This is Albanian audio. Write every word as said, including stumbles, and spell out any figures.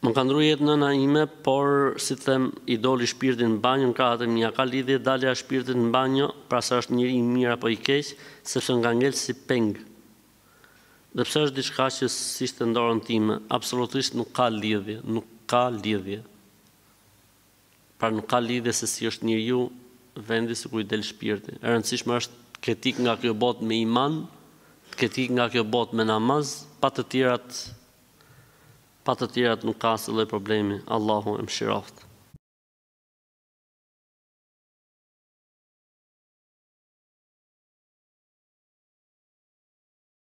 Më ka ndru jetë nëna ime, por, si them, i doli shpirtin në banjo, në krahët e mia, ka lidhje dalja shpirtit në banjo, pra sa është njëri i mirë apo i keq, sepse nga ngel si peng. Dhe pse është diçka që s'ishte ndorën time, absolutisht nuk ka lidhje, nuk ka lidhje. Pra nuk ka lidhje se si është njeriu vendi se ku i del shpirti. E rëndësishme është ketik nga kjo botë me iman, ketik nga kjo botë me namaz, pa të tjerat Pa të tjerat nuk ka asnjë lloj problemi. Allahu e mëshiroft.